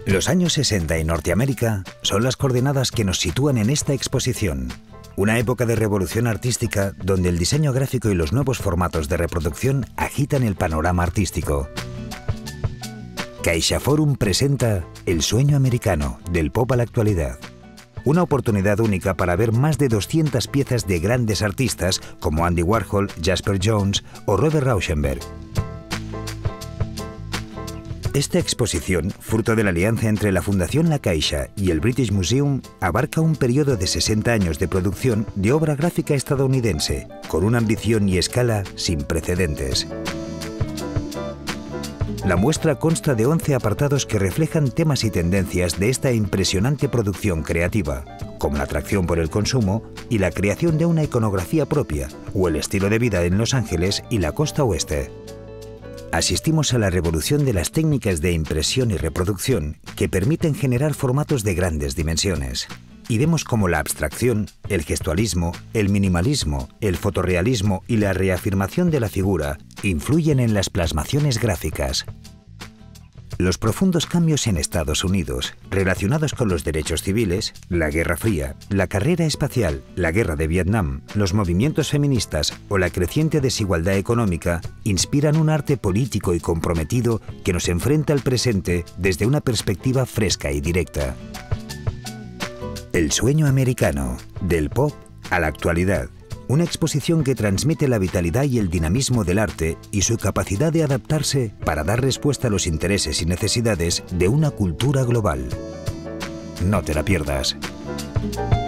Los años 60 en Norteamérica son las coordenadas que nos sitúan en esta exposición. Una época de revolución artística donde el diseño gráfico y los nuevos formatos de reproducción agitan el panorama artístico. CaixaForum presenta El sueño americano, del pop a la actualidad. Una oportunidad única para ver más de 200 piezas de grandes artistas como Andy Warhol, Jasper Johns o Robert Rauschenberg. Esta exposición, fruto de la alianza entre la Fundación La Caixa y el British Museum, abarca un periodo de 60 años de producción de obra gráfica estadounidense, con una ambición y escala sin precedentes. La muestra consta de 11 apartados que reflejan temas y tendencias de esta impresionante producción creativa, como la atracción por el consumo y la creación de una iconografía propia, o el estilo de vida en Los Ángeles y la costa oeste. Asistimos a la revolución de las técnicas de impresión y reproducción que permiten generar formatos de grandes dimensiones. Y vemos cómo la abstracción, el gestualismo, el minimalismo, el fotorrealismo y la reafirmación de la figura influyen en las plasmaciones gráficas. Los profundos cambios en Estados Unidos, relacionados con los derechos civiles, la Guerra Fría, la carrera espacial, la guerra de Vietnam, los movimientos feministas o la creciente desigualdad económica, inspiran un arte político y comprometido que nos enfrenta al presente desde una perspectiva fresca y directa. El sueño americano, del pop a la actualidad. Una exposición que transmite la vitalidad y el dinamismo del arte y su capacidad de adaptarse para dar respuesta a los intereses y necesidades de una cultura global. No te la pierdas.